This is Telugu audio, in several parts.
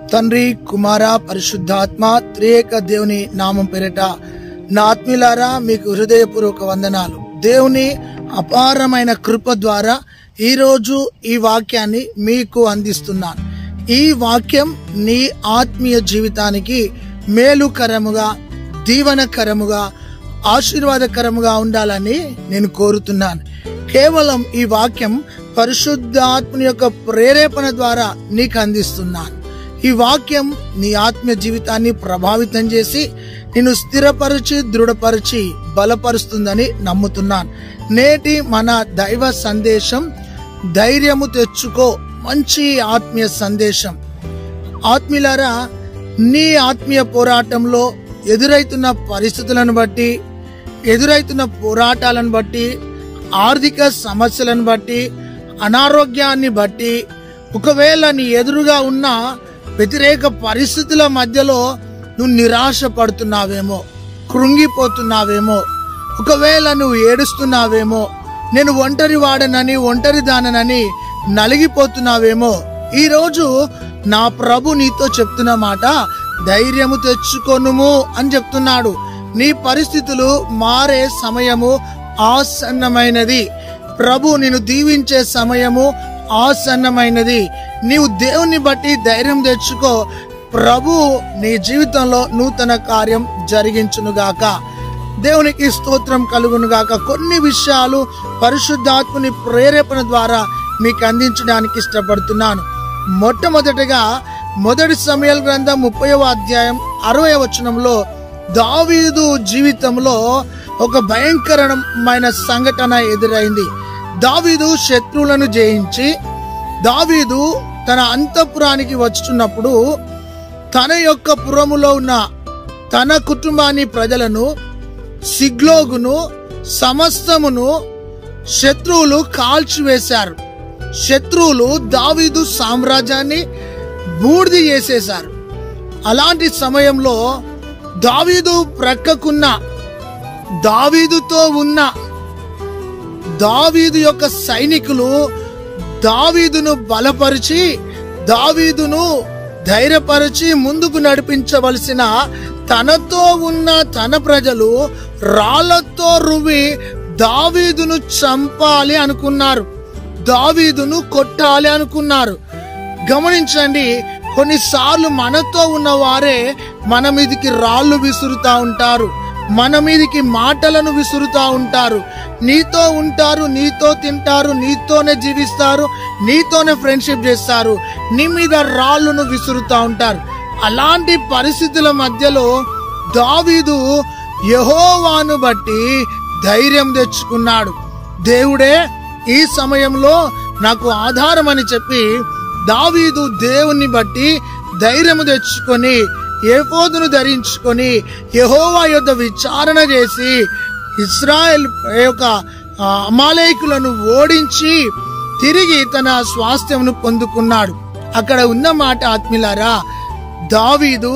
తండ్రి, కుమార, పరిశుద్ధాత్మ త్రియేక దేవుని నామం పేరిట నా ఆత్మీయులారా మీకు హృదయపూర్వక వందనాలు. దేవుని అపారమైన కృప ద్వారా ఈరోజు ఈ వాక్యాన్ని మీకు అందిస్తున్నాను. ఈ వాక్యం నీ ఆత్మీయ జీవితానికి మేలుకరముగా, దీవనకరముగా, ఆశీర్వాదకరముగా ఉండాలని నేను కోరుతున్నాను. కేవలం ఈ వాక్యం పరిశుద్ధాత్మ యొక్క ప్రేరేపణ ద్వారా నీకు అందిస్తున్నాను. ఈ వాక్యం నీ ఆత్మీయ జీవితాన్ని ప్రభావితం చేసి నిన్ను స్థిరపరిచి, దృఢపరిచి, బలపరుస్తుందని నమ్ముతున్నాను. నేటి మన దైవ సందేశం ధైర్యము తెచ్చుకో. మంచి ఆత్మీయ సందేశం. ఆత్మీయులారా, నీ ఆత్మీయ పోరాటంలో ఎదురైతున్న పరిస్థితులను బట్టి, ఎదురైతున్న పోరాటాలను బట్టి, ఆర్థిక సమస్యలను బట్టి, అనారోగ్యాన్ని బట్టి, ఒకవేళ నీ ఎదురుగా ఉన్న వ్యతిరేక పరిస్థితుల మధ్యలో నువ్వు నిరాశ పడుతున్నావేమో, కృంగిపోతున్నావేమో, ఒకవేళ నువ్వు ఏడుస్తున్నావేమో, నేను ఒంటరి వాడనని, ఒంటరి దానని నలిగిపోతున్నావేమో, ఈరోజు నా ప్రభు నీతో చెప్తున్న మాట ధైర్యము తెచ్చుకొనుము అని చెప్తున్నాడు. నీ పరిస్థితులు మారే సమయము ఆసన్నమైనది. ప్రభు నిన్ను దీవించే సమయము ఆసన్నమైనది. నీవు దేవుని బట్టి ధైర్యం తెచ్చుకో. ప్రభు నీ జీవితంలో నూతన కార్యం జరిగించునుగాక. దేవునికి స్తోత్రం కలుగునుగాక. కొన్ని విషయాలు పరిశుద్ధాత్ముని ప్రేరేపణ ద్వారా మీకు అందించడానికి ఇష్టపడుతున్నాను. మొట్టమొదటిగా మొదటి సమూయేలు గ్రంథం 30వ అధ్యాయం 60వ వచనంలో దావీదు జీవితంలో ఒక భయంకరమైన సంఘటన ఎదురైంది. దావీదు శత్రువులను జయించి, దావీదు తన అంతఃపురానికి వచ్చుచున్నప్పుడు తన యొక్క పురములో ఉన్న తన కుటుంబాన్ని, ప్రజలను, సిగ్లోగును సమస్తమును శత్రువులు కాల్చివేశారు. శత్రువులు దావీదు సామ్రాజ్యాన్ని బూడిద చేసేశారు. అలాంటి సమయంలో దావీదు ప్రక్కకున్న, దావీదుతో ఉన్న దావీదు యొక్క సైనికులు దావీదును బలపరిచి, దావీదును ధైర్యపరిచి ముందుకు నడిపించవలసిన తనతో ఉన్న తన ప్రజలు రాళ్లతో రువ్వి దావీదును చంపాలి అనుకున్నారు, దావీదును కొట్టాలి అనుకున్నారు. గమనించండి, కొన్నిసార్లు మనతో ఉన్న వారే మన మీదికి రాళ్లు విసురుతా ఉంటారు, మన మీదికి మాటలను విసురుతా ఉంటారు. నీతో ఉంటారు, నీతో తింటారు, నీతోనే జీవిస్తారు, నీతోనే ఫ్రెండ్షిప్ చేస్తారు, నీ మీద రాళ్లను విసురుతా ఉంటారు. అలాంటి పరిస్థితుల మధ్యలో దావీదు యెహోవాను బట్టి ధైర్యం తెచ్చుకున్నాడు. దేవుడే ఈ సమయంలో నాకు ఆధారం అని చెప్పి దావీదు దేవుని బట్టి ధైర్యము తెచ్చుకొని, ఏఫోదును ధరించుకొని యెహోవా యొద్ద విచారణ చేసి ఇశ్రాయేల్ యొక్క అమాలేకులను ఓడించి తిరిగి తన స్వాస్థ్యమును పొందుకున్నాడు. అక్కడ ఉన్న మాట ఆత్మీయులారా, దావీదు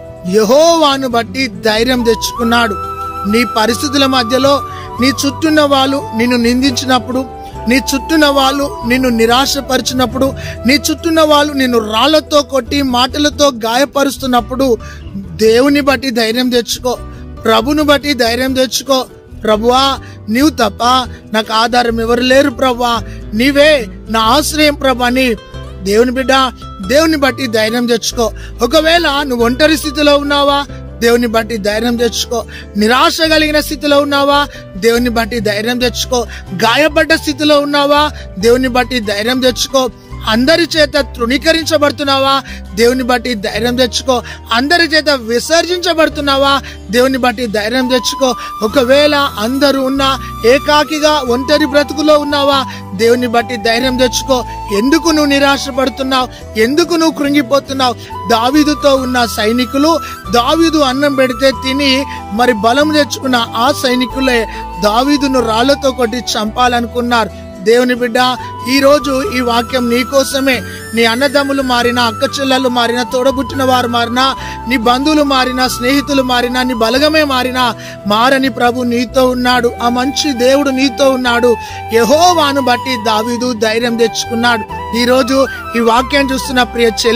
యెహోవాను బట్టి ధైర్యం తెచ్చుకున్నాడు. నీ పరిస్థితుల మధ్యలో నీ చుట్టూన్న వాళ్ళు నిన్ను నిందించినప్పుడు, నీ చుట్టూన్న వాళ్ళు నిన్ను నిరాశపరిచినప్పుడు, నీ చుట్టూన్న వాళ్ళు నిన్ను రాళ్లతో కొట్టి మాటలతో గాయపరుస్తున్నప్పుడు దేవుని బట్టి ధైర్యం తెచ్చుకో. ప్రభుని బట్టి ధైర్యం తెచ్చుకో. ప్రభువా, నీవు తప్ప నాకు ఆధారం ఎవరు లేరు ప్రభువా, నీవే నా ఆశ్రయం ప్రభు అని దేవుని బిడ్డ దేవుని బట్టి ధైర్యం తెచ్చుకో. ఒకవేళ నువ్వు ఒంటరి స్థితిలో ఉన్నావా, దేవుని బట్టి ధైర్యం తెచ్చుకో. నిరాశ కలిగిన స్థితిలో ఉన్నావా, దేవుని బట్టి ధైర్యం తెచ్చుకో. గాయపడ్డ స్థితిలో ఉన్నావా, దేవుని బట్టి ధైర్యం తెచ్చుకో. అందరి చేత తృణీకరించబడుతున్నావా, దేవుని బట్టి ధైర్యం తెచ్చుకో. అందరి చేత విసర్జించబడుతున్నావా, దేవుని బట్టి ధైర్యం తెచ్చుకో. ఒకవేళ అందరూ ఉన్నా ఏకాకిగా ఒంటరి బ్రతుకులో ఉన్నావా, దేవుని బట్టి ధైర్యం తెచ్చుకో. ఎందుకు నువ్వు నిరాశ పడుతున్నావు, ఎందుకు నువ్వు కృంగిపోతున్నావు? దావీదుతో ఉన్న సైనికులు దావీదు అన్నం పెడితే తిని మరి బలం తెచ్చుకున్న ఆ సైనికులే దావీదును రాళ్లతో కొట్టి చంపాలనుకున్నారు. దేవుని బిడ్డ, ఈ రోజు ఈ వాక్యం నీ కోసమే. నీ అన్నదమ్ములు మారినా, అక్క చెల్లెలు మారినా, తోడబుట్టిన వారు మారినా, నీ బంధువులు మారినా, స్నేహితులు మారినా, నీ బలగమే మారినా, మారని ప్రభు నీతో ఉన్నాడు. ఆ మంచి దేవుడు నీతో ఉన్నాడు. యెహోవాను బట్టి దావీదు ధైర్యం తెచ్చుకున్నాడు. ఈ రోజు ఈ వాక్యం చూస్తున్న ప్రియ చెల్లి,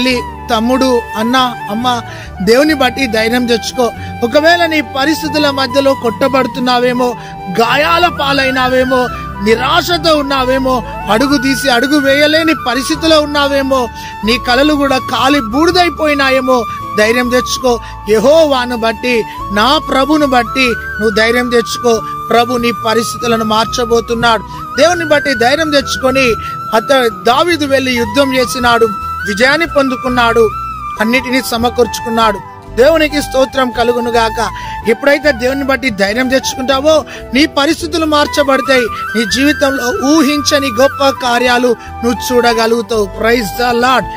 తమ్ముడు, అన్న, అమ్మ, దేవుని బట్టి ధైర్యం తెచ్చుకో. ఒకవేళ నీ పరిస్థితుల మధ్యలో కొట్టబడుతున్నావేమో, గాయాల పాలైనావేమో, నిరాశతో ఉన్నావేమో, అడుగు తీసి అడుగు వేయలేని పరిస్థితిలో ఉన్నావేమో, నీ కలలు కూడా కాలి బూడిదైపోయినాయేమో, ధైర్యం తెచ్చుకో. యెహోవాను బట్టి, నా ప్రభును బట్టి నువ్వు ధైర్యం తెచ్చుకో. ప్రభు నీ పరిస్థితులను మార్చబోతున్నాడు. దేవుని బట్టి ధైర్యం తెచ్చుకొని దావీదు వెళ్లి యుద్ధం చేసినాడు, విజయాన్ని పొందుకున్నాడు, అన్నిటినీ సమకూర్చుకున్నాడు. దేవునికి స్తోత్రం కలుగును గాక. ఎప్పుడైతే దేవుని బట్టి ధైర్యం తెచ్చుకుంటావో నీ పరిస్థితులు మార్చబడతాయి. నీ జీవితంలో ఊహించని గొప్ప కార్యాలు నువ్వు చూడగలుగుతావు. Praise the lord.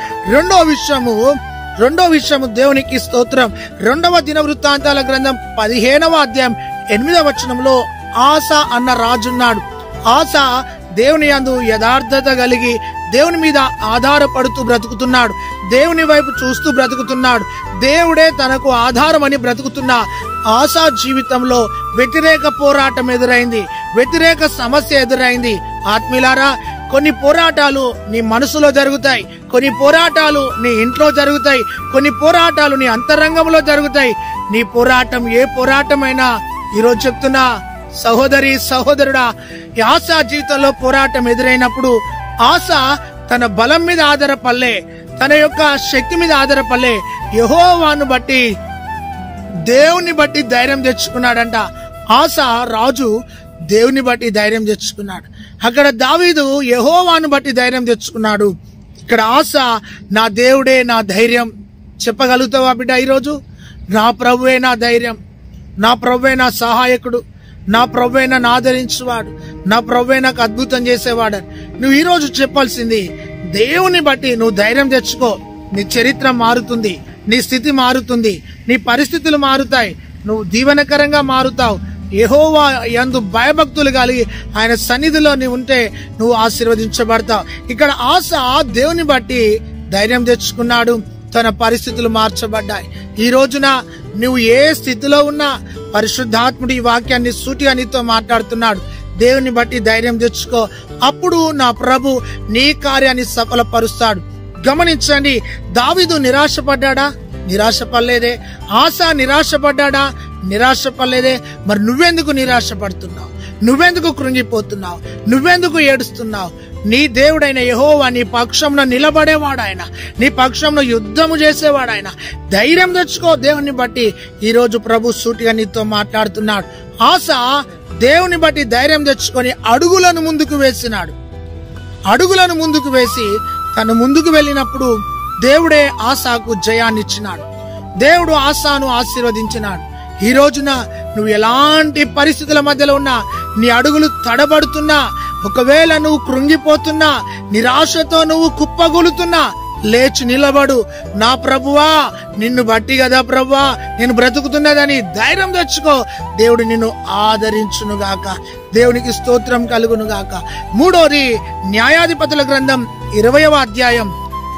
రెండో విషయము దేవునికి స్తోత్రం. 2వ దినవృత్తాంతాల గ్రంథం 15వ అధ్యాయం 8వ వచనంలో ఆస అన్న రాజున్నాడు. ఆస దేవుని యందు యథార్థత కలిగి దేవుని మీద ఆధారపడుతూ బ్రతుకుతున్నాడు. దేవుని వైపు చూస్తూ బ్రతుకుతున్నాడు. దేవుడే తనకు ఆధారం అని బ్రతుకుతున్న ఆసా జీవితంలో వ్యతిరేక పోరాటం ఎదురైంది, వ్యతిరేక సమస్య ఎదురైంది. ఆత్మీయులారా, కొన్ని పోరాటాలు నీ మనసులో జరుగుతాయి, కొన్ని పోరాటాలు నీ ఇంట్లో జరుగుతాయి, కొన్ని పోరాటాలు నీ అంతరంగంలో జరుగుతాయి. నీ పోరాటం ఏ పోరాటమైనా ఈరోజు చెప్తున్నా సహోదరి, సహోదరుడా, ఆసా జీవితంలో పోరాటం ఎదురైనప్పుడు ఆస తన బలం మీద ఆధారపడలే, తన యొక్క శక్తి మీద ఆధారపడలే, యెహోవాను బట్టి, దేవుని బట్టి ధైర్యం తెచ్చుకున్నాడంట. ఆస రాజు దేవుని బట్టి ధైర్యం తెచ్చుకున్నాడు. అక్కడ దావీదు యెహోవాను బట్టి ధైర్యం తెచ్చుకున్నాడు. ఇక్కడ ఆస నా దేవుడే నా ధైర్యం. చెప్పగలుగుతావా బిడ్డ? ఈరోజు నా ప్రభువే నా ధైర్యం, నా ప్రభువే నా సహాయకుడు, నా ప్రభువే నన్ను ఆదరించేవాడు, నా ప్రభువే నాకు అద్భుతం చేసేవాడు. నువ్వు ఈరోజు చెప్పాల్సింది, దేవుని బట్టి నువ్వు ధైర్యం తెచ్చుకో. నీ చరిత్ర మారుతుంది, నీ స్థితి మారుతుంది, నీ పరిస్థితులు మారుతాయి, నువ్వు దీవెనకరంగా మారుతావు. యెహోవా యందు భయభక్తులు కలిగి ఆయన సన్నిధిలో నీవు ఉంటే నువ్వు ఆశీర్వదించబడతావు. ఇక్కడ ఆస దేవుని బట్టి ధైర్యం తెచ్చుకున్నాడు, తన పరిస్థితులు మార్చబడ్డాయి. ఈ రోజున నువ్వు ఏ స్థితిలో ఉన్నా పరిశుద్ధాత్ముడి ఈ వాక్యాన్ని సూటిగా నీతో మాట్లాడుతున్నాడు. దేవుని బట్టి ధైర్యం తెచ్చుకో, అప్పుడు నా ప్రభు నీ కార్యాన్ని సఫలపరుస్తాడు. గమనించండి, దావీదు నిరాశపడ్డా? నిరాశపడలేదే. ఆస నిరాశపడ్డా? నిరాశపడలేదే. మరి నువ్వెందుకు నిరాశపడుతున్నావు? నువ్వెందుకు కృంగిపోతున్నావు? నువ్వెందుకు ఏడుస్తున్నావు? నీ దేవుడైన యెహోవా నీ పక్షంలో నిలబడేవాడాయన, నీ పక్షంలో యుద్ధము చేసేవాడాయన. ధైర్యం తెచ్చుకో. దేవుని బట్టి ఈ రోజు ప్రభు సూటిగా నీతో మాట్లాడుతున్నాడు. ఆస దేవుని బట్టి ధైర్యం తెచ్చుకొని అడుగులను ముందుకు వేసినాడు. అడుగులను ముందుకు వేసి తను ముందుకు వెళ్ళినప్పుడు దేవుడే ఆసాకు జయాన్ని ఇచ్చినాడు. దేవుడు ఆసాను ఆశీర్వదించినాడు. ఈ రోజున నువ్వు ఎలాంటి పరిస్థితుల మధ్యలో ఉన్నా, నీ అడుగులు తడబడుతున్నా, ఒకవేళ నువ్వు కృంగిపోతున్నా, నిరాశతో నువ్వు కుప్పగొలుతున్నా, లేచి నిలబడు. నా ప్రభువా, నిన్ను బట్టి కదా ప్రభువా నేను బ్రతుకుతున్నదని ధైర్యం తెచ్చుకో. దేవుడు నిన్ను ఆదరించునుగాక. దేవునికి స్తోత్రం కలుగునుగాక. మూడోది, న్యాయాధిపతుల గ్రంథం 20వ అధ్యాయం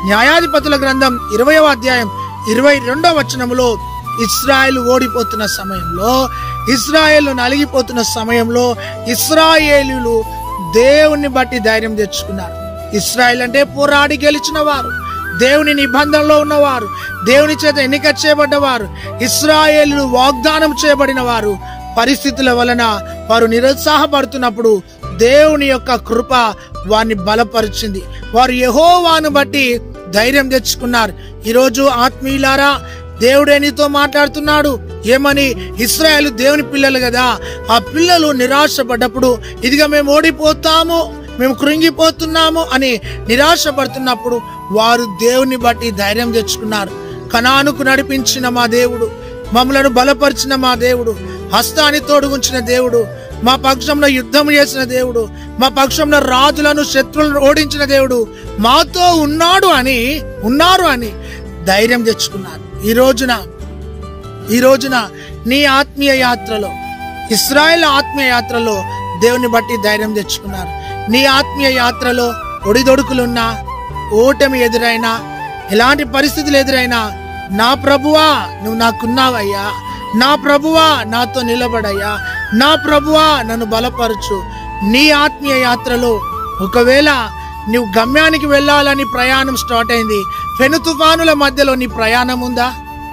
20వ అధ్యాయం 22వ వచనములో ఇశ్రాయేలు ఓడిపోతున్న సమయంలో, ఇశ్రాయేలు నలిగిపోతున్న సమయంలో ఇశ్రాయేలీయులు దేవుని బట్టి ధైర్యం తెచ్చుకున్నారు. ఇశ్రాయేల్ అంటే పోరాడి గెలిచిన వారు, దేవుని నిబంధనలో ఉన్నవారు, దేవుని చేత ఎన్నిక చేయబడ్డవారు, ఇశ్రాయేలు వాగ్దానం చేయబడిన వారు. పరిస్థితుల వలన వారు నిరుత్సాహపడుతున్నప్పుడు దేవుని యొక్క కృప వారిని బలపరిచింది. వారు యెహోవాను బట్టి ధైర్యం తెచ్చుకున్నారు. ఈరోజు ఆత్మీయులారా, దేవుడే నీతో మాట్లాడుతున్నాడు. ఏమని? ఇశ్రాయేలు దేవుని పిల్లలు కదా, ఆ పిల్లలు నిరాశపడ్డప్పుడు, ఇదిగా మేము ఓడిపోతాము, మేము కృంగిపోతున్నాము అని నిరాశపడుతున్నప్పుడు వారు దేవుని బట్టి ధైర్యం తెచ్చుకున్నారు. కనానుకు నడిపించిన మా దేవుడు, మమ్మలను బలపరిచిన మా దేవుడు, హస్తాన్ని తోడుగుంచిన దేవుడు, మా పక్షంలో యుద్ధం చేసిన దేవుడు, మా పక్షంలో రాజులను శత్రువులను ఓడించిన దేవుడు మాతో ఉన్నారు అని ధైర్యం తెచ్చుకున్నారు. ఈ రోజున నీ ఆత్మీయ యాత్రలో, ఇశ్రాయేల్ ఆత్మీయ యాత్రలో దేవుని బట్టి ధైర్యం తెచ్చుకున్నారు. నీ ఆత్మీయ యాత్రలో ఒడిదొడుకులున్నా, ఓటమి ఎదురైనా, ఎలాంటి పరిస్థితులు ఎదురైనా, నా ప్రభువా నువ్వు నాకున్నావయ్యా, నా ప్రభువా నాతో నిలబడయ్యా, నా ప్రభువా నన్ను బలపరచు. నీ ఆత్మీయ యాత్రలో ఒకవేళ నువ్వు గమ్యానికి వెళ్ళాలని ప్రయాణం స్టార్ట్ అయింది, పెను తుఫానుల మధ్యలో నీ ప్రయాణం ఉందా?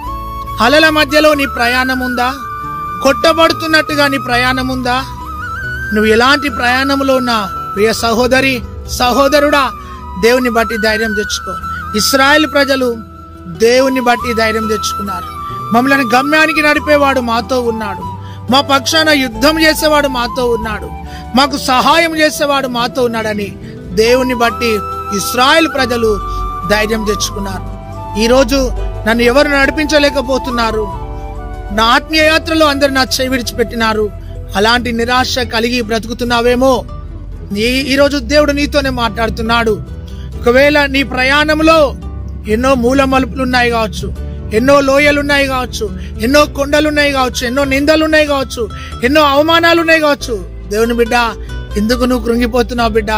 అలల మధ్యలో నీ ప్రయాణం ఉందా? కొట్టబడుతున్నట్టుగా నీ ప్రయాణం ఉందా? నువ్వు ఎలాంటి ప్రయాణంలో ఉన్నా ప్రియ సహోదరి సహోదరుడా, దేవుని బట్టి ధైర్యం తెచ్చుకో. ఇశ్రాయేలు ప్రజలు దేవుని బట్టి ధైర్యం తెచ్చుకున్నారు. మమ్మల్ని గమ్యానికి నడిపేవాడు మాతో ఉన్నాడు, మా పక్షాన యుద్ధం చేసేవాడు మాతో ఉన్నాడు, మాకు సహాయం చేసేవాడు మాతో ఉన్నాడని దేవుని బట్టి ఇశ్రాయేలు ప్రజలు ధైర్యం తెచ్చుకున్నారు. ఈరోజు నన్ను ఎవరు నడిపించలేకపోతున్నారు, నా ఆత్మీయ యాత్రలో అందరు నా చేయి విడిచిపెట్టినారు, అలాంటి నిరాశ కలిగి బ్రతుకుతున్నావేమో. ఈరోజు దేవుడు నీతోనే మాట్లాడుతున్నాడు. ఒకవేళ నీ ప్రయాణంలో ఎన్నో మూల మలుపులున్నాయి కావచ్చు, ఎన్నో లోయలున్నాయి కావచ్చు, ఎన్నో కొండలున్నాయి కావచ్చు, ఎన్నో నిందలున్నాయి కావచ్చు, ఎన్నో అవమానాలున్నాయి కావచ్చు. దేవుని బిడ్డ, ఎందుకు నువ్వు కృంగిపోతున్నావు బిడ్డ?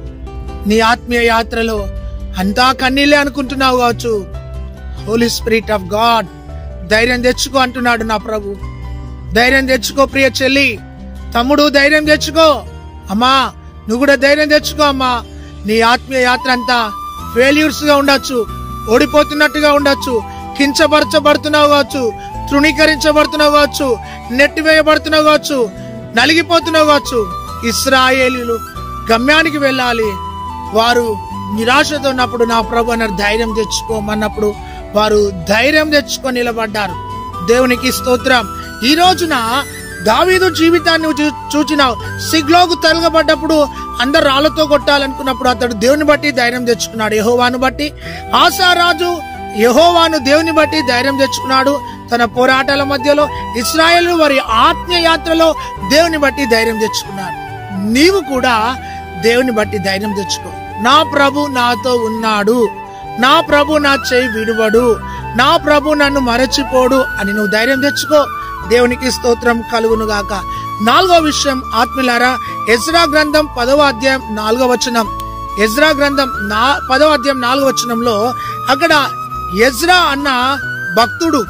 నీ ఆత్మీయ యాత్రలో అంతా కన్నీళ్ళే అనుకుంటున్నావు కావచ్చు. హోలీ స్పిరిట్ ఆఫ్ గాడ్, ధైర్యం తెచ్చుకో అంటున్నాడు నా ప్రభు. ధైర్యం తెచ్చుకో ప్రియ చెల్లి, తమ్ముడు, ధైర్యం తెచ్చుకో. అమ్మా, నువ్వు కూడా ధైర్యం తెచ్చుకో అమ్మా. నీ ఆత్మీయ యాత్ర అంతా ఫెయిల్యూర్స్ గా ఉండొచ్చు, ఓడిపోతున్నట్టుగా ఉండొచ్చు, కించపరచబడుతున్నావు కావచ్చు, తృణీకరించబడుతున్నావు కావచ్చు, నెట్టివేయబడుతున్నావు కావచ్చు, నలిగిపోతున్నావు కావచ్చు. ఇశ్రాయేలీయులు గమ్యానికి వెళ్ళాలి. వారు నిరాశతో ఉన్నప్పుడు నా ప్రభు అన్నారు ధైర్యం తెచ్చుకోమన్నప్పుడు వారు ధైర్యం తెచ్చుకొని నిలబడ్డారు. దేవునికి స్తోత్రం. ఈ రోజున దావీదు జీవితాన్ని చూచినావు. సిగ్లోగు తొలగబడ్డప్పుడు అందరు రాళ్లతో కొట్టాలనుకున్నప్పుడు అతడు దేవుని బట్టి ధైర్యం తెచ్చుకున్నాడు. యెహోవాను బట్టి. ఆసారాజు యెహోవాను దేవుని బట్టి ధైర్యం తెచ్చుకున్నాడు. తన పోరాటాల మధ్యలో ఇశ్రాయేలు వారి ఆత్మీయ యాత్రలో దేవుని బట్టి ధైర్యం తెచ్చుకున్నారు. నీవు కూడా దేవుని బట్టి ధైర్యం తెచ్చుకో. నా ప్రభు నాతో ఉన్నాడు, నా ప్రభు నా చేయి విడువడు, నా ప్రభు నన్ను మరచిపోడు అని నువ్వు ధైర్యం తెచ్చుకో. దేవునికి స్తోత్రం కలుగును గాక. 4వ విషయం ఆత్మీయులారా, ఎజ్రా గ్రంథం 10వ అధ్యాయం 4వ వచనం. ఎజ్రా గ్రంథం 10వ అధ్యాయం 4వ వచనంలో అక్కడ ఎజ్రా అన్న భక్తుడు,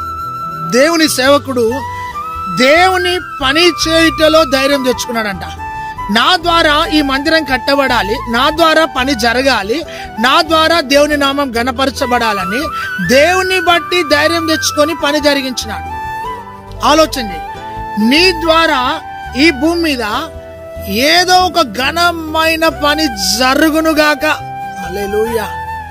దేవుని సేవకుడు, దేవుని పని చేయుటలో ధైర్యం తెచ్చుకున్నాడంట. నా ద్వారా ఈ మందిరం కట్టబడాలి, నా ద్వారా పని జరగాలి, నా ద్వారా దేవుని నామం గణపరచబడాలని దేవుని బట్టి ధైర్యం తెచ్చుకొని పని జరిగించినాడు. ఆలోచన, నీ ద్వారా ఈ భూమి మీద ఏదో ఒక ఘనమైన పని జరుగునుగాక. హల్లెలూయా.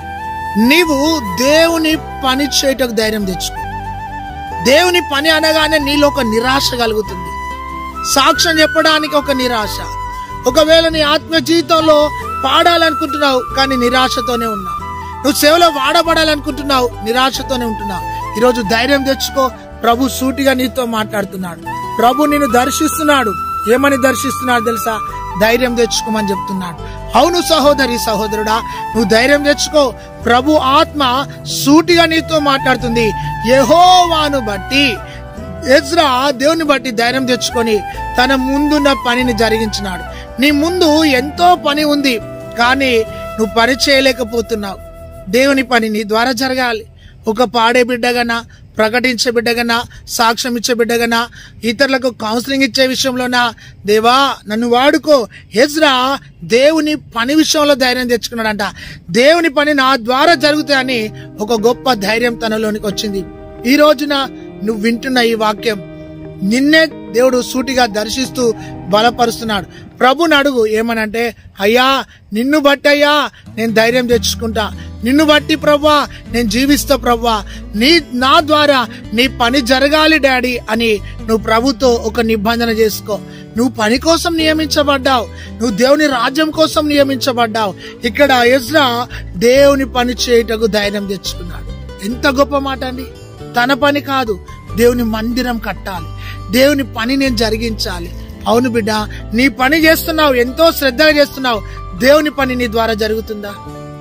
నీవు దేవుని పని చేయటకు ధైర్యం తెచ్చుకో. దేవుని పని అనగానే నీలో ఒక నిరాశ కలుగుతుంది, సాక్ష్యం చెప్పడానికి ఒక నిరాశ. ఒకవేళ నీ ఆత్మ జీవితంలో పాడాలనుకుంటున్నావు కానీ నిరాశతోనే ఉన్నావు, నువ్వు సేవలో వాడబడాలనుకుంటున్నావు, నిరాశతోనే ఉంటున్నావు. ఈరోజు ధైర్యం తెచ్చుకో. ప్రభు సూటిగా నీతో మాట్లాడుతున్నాడు. ప్రభు నిన్ను దర్శిస్తున్నాడు. ఏమని దర్శిస్తున్నాడు తెలుసా? ధైర్యం తెచ్చుకోమని చెప్తున్నాడు. అవును సహోదరి సహోదరుడా, నువ్వు ధైర్యం తెచ్చుకో. ప్రభు ఆత్మ సూటిగా నీతో మాట్లాడుతుంది. యెహోవాను బట్టి ఎజ్రా దేవుని బట్టి ధైర్యం తెచ్చుకొని తన ముందున్న పనిని జరిగించినాడు. నీ ముందు ఎంతో పని ఉంది కానీ నువ్వు పని చేయలేకపోతున్నావు. దేవుని పని నీ ద్వారా జరగాలి. ఒక పాడే బిడ్డగానా, ప్రకటించే బిడ్డగానా, సాక్ష్యం ఇచ్చే బిడ్డగానా, ఇతరులకు కౌన్సిలింగ్ ఇచ్చే విషయంలోనా, దేవా నన్ను వాడుకో. ఎజ్రా దేవుని పని విషయంలో ధైర్యం తెచ్చుకున్నాడంట. దేవుని పని నా ద్వారా జరుగుతాయని ఒక గొప్ప ధైర్యం తనలోనికి వచ్చింది. ఈ రోజున నువ్వు వింటున్న ఈ వాక్యం నిన్నే దేవుడు సూటిగా దర్శిస్తూ బలపరుస్తున్నాడు. ప్రభుని అడుగు ఏమనంటే, అయ్యా నిన్ను బట్టి అయ్యా నేను ధైర్యం తెచ్చుకుంటా, నిన్ను బట్టి ప్రభువా నేను జీవిస్తా ప్రభువా, నా ద్వారా నీ పని జరగాలి డాడీ అని నువ్వు ప్రభుతో ఒక నిబంధన చేసుకో. నువ్వు పని కోసం నియమించబడ్డావు, నువ్వు దేవుని రాజ్యం కోసం నియమించబడ్డావు. ఇక్కడ ఎజ్రా దేవుని పని చేయుటకు ధైర్యం తెచ్చుకున్నాడు. ఎంత గొప్ప మాట అండి. తన పని కాదు, దేవుని మందిరం కట్టాలి, దేవుని పని నేను జరిగించాలి. అవును బిడ్డ, నీ పని చేస్తున్నావు, ఎంతో శ్రద్ధగా చేస్తున్నావు. దేవుని పని నీ ద్వారా జరుగుతుందా?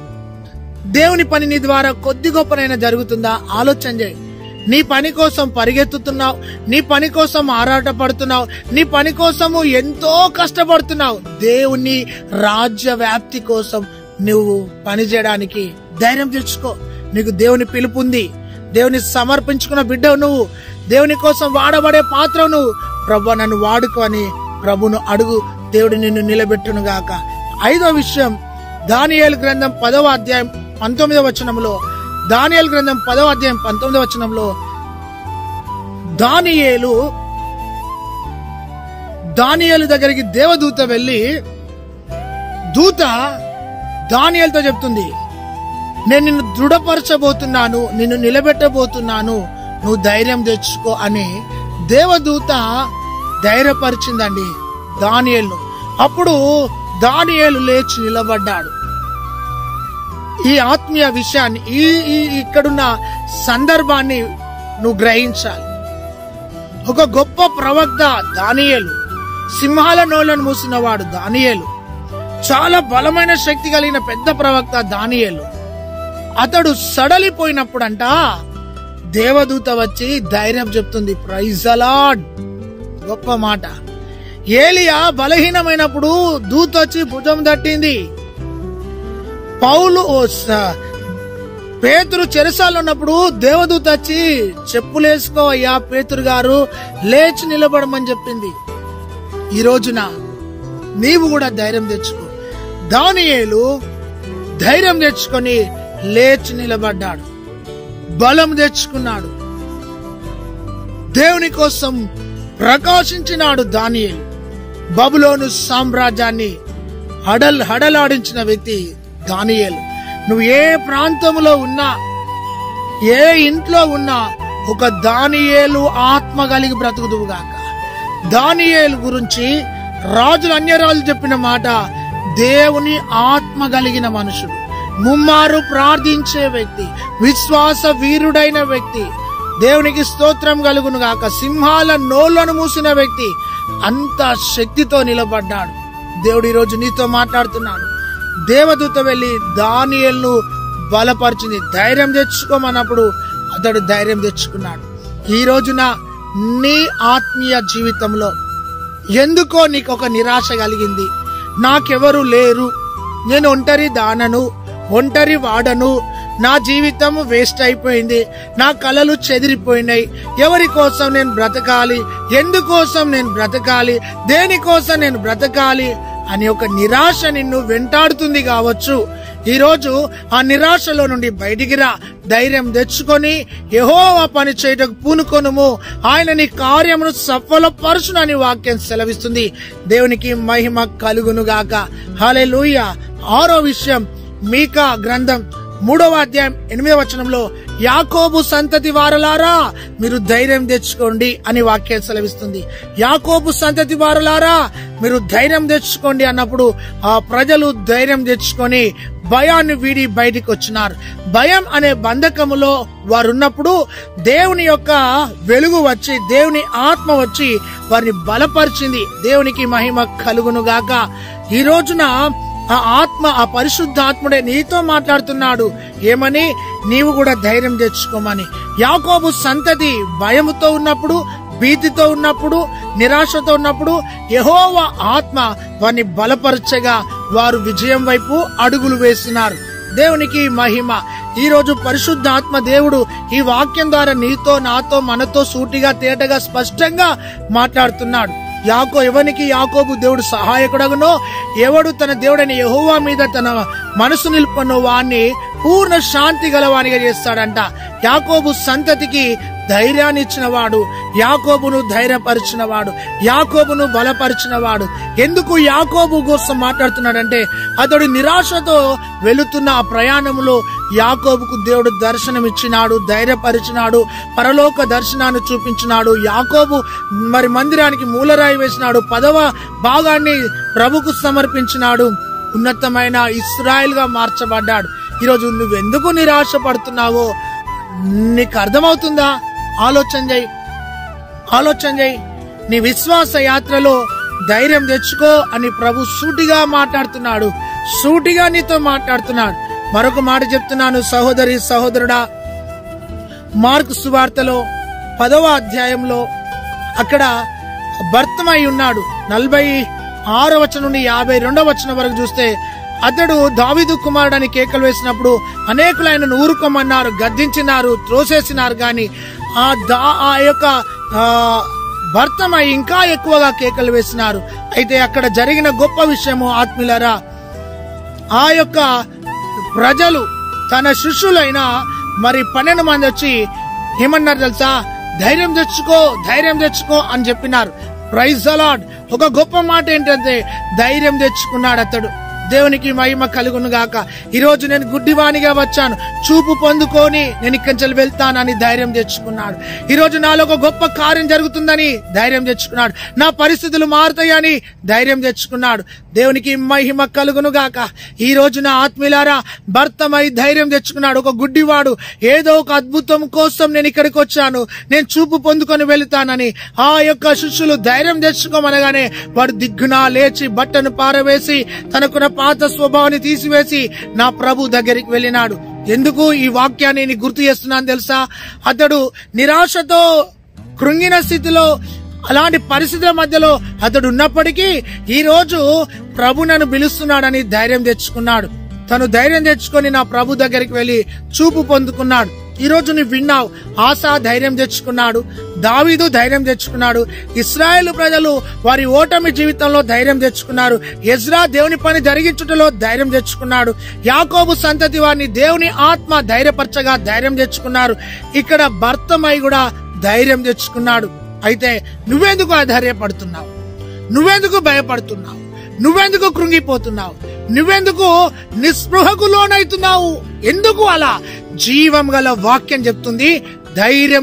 దేవుని పని నీ ద్వారా కొద్ది గొప్పనైనా జరుగుతుందా? ఆలోచన చేయి. నీ పని కోసం పరిగెత్తుతున్నావు, నీ పని కోసం ఆరాటపడుతున్నావు, నీ పని కోసము ఎంతో కష్టపడుతున్నావు. దేవుని రాజ్య వ్యాప్తి కోసం నువ్వు పని చేయడానికి ధైర్యం తెచ్చుకో. నీకు దేవుని పిలుపు ఉంది, దేవుని సమర్పించుకున్న బిడ్డవు నువ్వు, దేవుని కోసం వాడబడే పాత్ర నువ్వు. ప్రభు నన్ను వాడుకో అని ప్రభును అడుగు. దేవుడు నిన్ను నిలబెట్టును గాక. 5వ విషయం, దానియేలు గ్రంథం 10వ అధ్యాయం 19వ వచనంలో దానియేలు గ్రంథం 10వ అధ్యాయం 19వ వచనంలో దానియేలు దగ్గరికి దేవదూత వెళ్ళి దూత దానియేలుతో చెప్తుంది, నేను నిన్ను దృఢపరచబోతున్నాను, నిన్ను నిలబెట్టబోతున్నాను, నువ్వు ధైర్యం తెచ్చుకో అని దేవదూత ధైర్యపరిచిందండి దానియేలును. అప్పుడు దానియేలు లేచి నిలబడ్డాడు. ఈ ఆత్మీయ విషయాన్ని, ఇక్కడున్న సందర్భాన్ని నువ్వు గ్రహించాలి. ఒక గొప్ప ప్రవక్త దానియేలు, సింహాల నోళ్లను మూసినవాడు దానియేలు, చాలా బలమైన శక్తి కలిగిన పెద్ద ప్రవక్త దానియేలు. అతడు సడలిపోయినప్పుడంట దేవదూత వచ్చి ధైర్యం చెప్తుంది. Praise the lord. గొప్ప మాట. ఏలియా బలహీనమైనప్పుడు దూత వచ్చి భుజం తట్టింది. పేతురు చెరసాల్లో ఉన్నప్పుడు దేవదూత వచ్చి చెప్పులేసుకో అయ్యా పేతురు గారు, లేచి నిలబడమని చెప్పింది. ఈ రోజున నీవు కూడా ధైర్యం తెచ్చుకో. దానియేలు ధైర్యం తెచ్చుకొని లేచి నిలబడ్డాడు, బలం తెచ్చుకున్నాడు, దేవుని కోసం ప్రకాశించినాడు. దానియేలు బబులోను సామ్రాజ్యాన్ని హడలాడించిన వ్యక్తి దానియేలు. నువ్వు ఏ ప్రాంతంలో ఉన్నా, ఏ ఇంట్లో ఉన్నా, ఒక దానియేలు ఆత్మ కలిగి బ్రతుకుదువుగాక. దానియేలు గురించి రాజులు, అన్యరాజులు చెప్పిన మాట, దేవుని ఆత్మ కలిగిన మనుషుడు, ముమ్మారు ప్రార్థించే వ్యక్తి, విశ్వాస వీరుడైన వ్యక్తి, దేవునికి స్తోత్రం కలుగును గాక, సింహాల నోళ్లను మూసిన వ్యక్తి, అంత శక్తితో నిలబడ్డాడు. దేవుడు ఈరోజు నీతో మాట్లాడుతున్నాడు. దేవదూత వెళ్లి దానియేలును బలపరిచింది. ధైర్యం తెచ్చుకోమన్నప్పుడు అతడు ధైర్యం తెచ్చుకున్నాడు. ఈ రోజున నీ ఆత్మీయ జీవితంలో ఎందుకో నీకు ఒక నిరాశ కలిగింది. నాకెవరు లేరు, నేను ఒంటరి దానను, ఒంటరి వాడను, నా జీవితం వేస్ట్ అయిపోయింది, నా కలలు చెదిరిపోయినాయి, ఎవరి కోసం నేను బ్రతకాలి, ఎందుకోసం నేను బ్రతకాలి, దేనికోసం నేను బ్రతకాలి అని ఒక నిరాశ నిన్ను వెంటాడుతుంది కావచ్చు. ఈరోజు ఆ నిరాశలో నుండి బయటికి రా, ధైర్యం తెచ్చుకొని యెహోవా పని చేయటకు పూనుకొనుము, ఆయన నీ కార్యమును సఫలపరచునని వాక్యం సెలవిస్తుంది. దేవునికి మహిమ కలుగును గాక. హల్లెలూయా. 6వ విషయం, మీకా గ్రంథం 3వ అధ్యాయం 8వ వచనంలో, యాకోబు సంతతి వారలారా మీరు ధైర్యం తెచ్చుకోండి అని వాక్యం సెలవిస్తుంది. యాకోబు సంతతి వారలారా మీరు ధైర్యం తెచ్చుకోండి అన్నప్పుడు ఆ ప్రజలు ధైర్యం తెచ్చుకొని భయాన్ని వీడి బయటికి వచ్చినారు. భయం అనే బంధకములో వారు ఉన్నప్పుడు దేవుని యొక్క వెలుగు వచ్చి, దేవుని ఆత్మ వచ్చి వారిని బలపరిచింది. దేవునికి మహిమ కలుగును గాక. ఈ రోజున ఆ ఆత్మ, ఆ పరిశుద్ధాత్ముడే నీతో మాట్లాడుతున్నాడు. ఏమని? నీవు కూడా ధైర్యం తెచ్చుకోమని. యాకోబు సంతతి భయముతో ఉన్నప్పుడు, భీతితో ఉన్నప్పుడు, నిరాశతో ఉన్నప్పుడు యెహోవా ఆత్మ వారిని బలపరచగా వారు విజయం వైపు అడుగులు వేస్తున్నారు. దేవునికి మహిమ. ఈ రోజు పరిశుద్ధాత్మ దేవుడు ఈ వాక్యం ద్వారా నీతో, నాతో, మనతో సూటిగా, తేటగా, స్పష్టంగా మాట్లాడుతున్నాడు. ఎవరికి యాకోబు దేవుడు సహాయకుడగునో, ఎవడు తన దేవుడైన యెహోవా మీద తన మనసు నిలుపునో వాణ్ణి పూర్ణ శాంతి గలవానిగా చేస్తాడంట. యాకోబు సంతతికి ధైర్యాన్ని ఇచ్చినవాడు, యాకోబును ధైర్యపరిచినవాడు, యాకోబును బలపరిచినవాడు. ఎందుకు యాకోబు కోసం మాట్లాడుతున్నాడంటే, అతడు నిరాశతో వెళుతున్న ఆ ప్రయాణంలో యాకోబుకు దేవుడు దర్శనం ఇచ్చినాడు, ధైర్యపరిచినాడు, పరలోక దర్శనాన్ని చూపించినాడు. యాకోబు మరి మందిరానికి మూలరాయి వేసినాడు, 10వ భాగాన్ని ప్రభుకు సమర్పించినాడు, ఉన్నతమైన ఇశ్రాయేల్ గా మార్చబడ్డాడు. ఈరోజు నువ్వెందుకు నిరాశ పడుతున్నావో నీకు అర్థమవుతుందా? ఆలోచన చేయి. నీ విశ్వాస యాత్రలో ధైర్యం తెచ్చుకో అని ప్రభు సూటిగా మాట్లాడుతున్నాడు, సూటిగా నీతో మాట్లాడుతున్నాడు. మరొక మాట చెప్తున్నాను సహోదరి సహోదరుడా, మార్కు సువార్తలో 10వ అధ్యాయంలో అక్కడ భర్తమై ఉన్నాడు. 46వ వచనం నుండి 52వ వచనం వరకు చూస్తే, అతడు దావీదు కుమారుడని కేకలు వేసినప్పుడు అనేకులు ఆయనను ఊరుకోమన్నారు, గద్దించినారు, త్రోసేసినారు. గాని ఆ యొక్క భర్తమై ఇంకా ఎక్కువగా కేకలు వేసినారు. అయితే అక్కడ జరిగిన గొప్ప విషయము ఆత్మీయులారా, ఆ యొక్క ప్రజలు తన శిష్యులైన మరి 12 మంది వచ్చి ఏమన్నారు తెలుసా? ధైర్యం తెచ్చుకో అని చెప్పినారు. Praise the lord. ఒక గొప్ప మాట ఏంటంటే ధైర్యం తెచ్చుకున్నాడు అతడు. దేవునికి మహిమ కలుగును గాక. ఈ రోజు నేను గుడ్డివానిగా వచ్చాను, చూపు పొందుకొని నేను ఇక్కడి నుంచి వెళ్తానని ధైర్యం తెచ్చుకున్నాడు. ఈ రోజు నాలో ఒక గొప్ప కార్యం జరుగుతుందని ధైర్యం తెచ్చుకున్నాడు. నా పరిస్థితులు మారుతాయని ధైర్యం తెచ్చుకున్నాడు. దేవునికి మహిమ కలుగును గాక. ఈ రోజు నా ఆత్మీయులారా, భర్తమై ధైర్యం తెచ్చుకున్నాడు. ఒక గుడ్డివాడు ఏదో ఒక అద్భుతం కోసం నేను ఇక్కడికి వచ్చాను, నేను చూపు పొందుకొని వెళుతానని ఆ యొక్క శిష్యులు ధైర్యం తెచ్చుకోమనగానే వాడు దిగ్గున లేచి బట్టను పారవేసి తనకున్న పాత స్వభావాన్ని తీసివేసి నా ప్రభు దగ్గరికి వెళ్ళినాడు. ఎందుకు ఈ వాక్యాన్ని నేను గుర్తు చేస్తున్నాను తెలుసా? అతడు నిరాశతో కృంగిన స్థితిలో, అలాంటి పరిస్థితుల మధ్యలో అతడు ఉన్నప్పటికీ ఈ రోజు ప్రభు నన్ను పిలుస్తున్నాడని ధైర్యం తెచ్చుకున్నాడు. తను ధైర్యం తెచ్చుకొని నా ప్రభు దగ్గరికి వెళ్లి చూపు పొందుకున్నాడు. ఈ రోజు నువ్వు విన్నావు. ఆసా ధైర్యం తెచ్చుకున్నాడు, దావీదు ధైర్యం తెచ్చుకున్నాడు, ఇశ్రాయేలు ప్రజలు వారి ఓటమి జీవితంలో ధైర్యం తెచ్చుకున్నారు, ఎజ్రా దేవుని పని జరిగించుటలో ధైర్యం తెచ్చుకున్నాడు, యాకోబు సంతతి వారిని దేవుని ఆత్మ ధైర్యపరచగా ధైర్యం తెచ్చుకున్నారు. ఇక్కడ భర్తమై కూడా ధైర్యం తెచ్చుకున్నాడు. అయితే నువ్వెందుకు అధైర్యపడుతున్నావు? నువ్వెందుకు భయపడుతున్నావు? నువ్వెందుకు కృంగిపోతున్నావు? నువ్వెందుకు నిస్పృహకు లోనైతున్నావు? ఎందుకు అలా? జీవం గల వాక్యం చెప్తుంది, ధైర్యం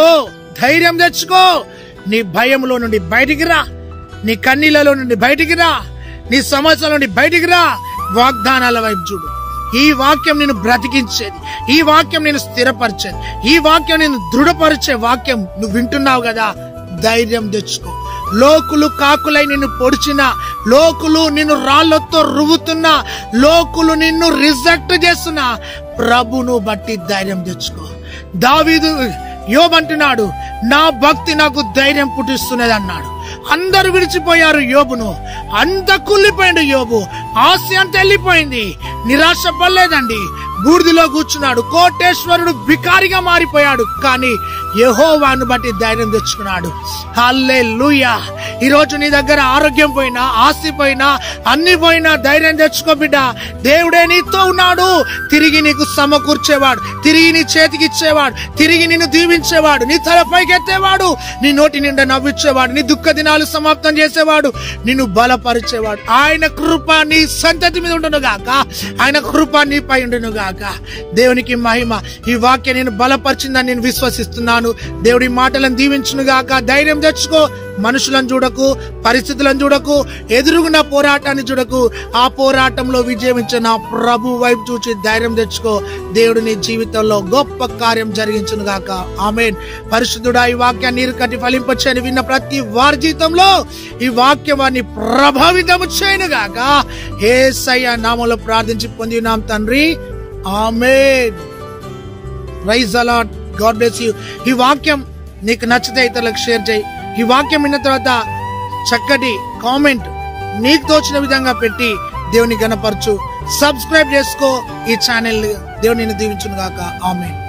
తెచ్చుకో. నీ భయంలో నుండి బయటికి రా, నీ కన్నీళ్లలో నుండి బయటికి రా, నీ సమస్యల నుండి బయటికి రా. వాగ్దానాల వైపు చూడు. ఈ వాక్యం నిన్ను బ్రతికించేది, ఈ వాక్యం నిన్ను స్థిరపరిచేది, ఈ వాక్యం నిన్ను దృఢపరిచే వాక్యం నువ్వు వింటున్నావు కదా. ధైర్యం తెచ్చుకో. లోకులు కాకులై నిన్ను పొడిచిన, లోకులు నిన్ను రాళ్లతో రువ్వుతున్నా, లోకులు నిన్ను రిజెక్ట్ చేస్తున్నా, ప్రభును బట్టి ధైర్యం తెచ్చుకో. దావీదు యోబు అంటున్నాడు, నా భక్తి నాకు ధైర్యం పుట్టిస్తున్నది అన్నాడు. అందరూ విడిచిపోయారు యోబును, అంత కుళ్ళిపోయిండు యోబు, ఆశ అంత వెళ్ళిపోయింది, నిరాశ పడలేదండి, బూడిదిలో కూర్చున్నాడు, కోటేశ్వరుడు బికారిగా మారిపోయాడు. కానీ యెహోవాను బట్టి ధైర్యం తెచ్చుకున్నాడు. హల్లెలూయా. ఈ రోజు నీ దగ్గర ఆరోగ్యం పోయినా, ఆస్తి పోయినా, అన్ని పోయినా ధైర్యం తెచ్చుకో బిడ్డ. దేవుడే నీతో ఉన్నాడు. తిరిగి నీకు సమకూర్చేవాడు, తిరిగి నీ చేతికి ఇచ్చేవాడు, తిరిగి నిన్ను దీవించేవాడు, నీ తల పైకెత్తేవాడు, నీ నోటి నిండా నవ్వించేవాడు, నీ దుఃఖ దినాలు సమాప్తం చేసేవాడు, నిన్ను బలపరిచేవాడు. ఆయన కృప నీ సంతతి మీద ఉండును గాక, ఆయన కృప నీపై ఉండును గాక. దేవునికి మహిమ. ఈ వాక్యం నేను బలపరిచిందని నేను విశ్వసిస్తున్నాను. దేవుడి మాటలను దీవించును గాక. ధైర్యం తెచ్చుకో. మనుషులను చూడకు, పరిస్థితులను చూడకు, ఎదురుగున్న పోరాటాన్ని చూడకు. ఆ పోరాటంలో విజయించిన ప్రభు వైపు చూసి ధైర్యం తెచ్చుకో. దేవుడు నీ జీవితంలో గొప్ప కార్యం జరిగించును గాక. ఆమేన్. పరిశుద్ధుడా, ఈ వాక్యాన్ని నీరు కట్టి ఫలింపచేయని విన్న ప్రతి వారి జీవితంలో ఈ వాక్యం వారిని ప్రభావితం చేయను గాక. యేసయ్య నామములో ప్రార్థించి పొందినాం తండ్రి. Amen. Praise the lord. God bless you. ఈ వాక్యం నీకు నచ్చితే ఇతరులకు షేర్ చేయి. ఈ వాక్యం విన్న తర్వాత చక్కటి కామెంట్ నీకు తోచిన విధంగా పెట్టి దేవుని గణపరచు. సబ్స్క్రైబ్ చేసుకో ఈ ఛానల్. దేవుని దీవించును గాక. ఆమేన్.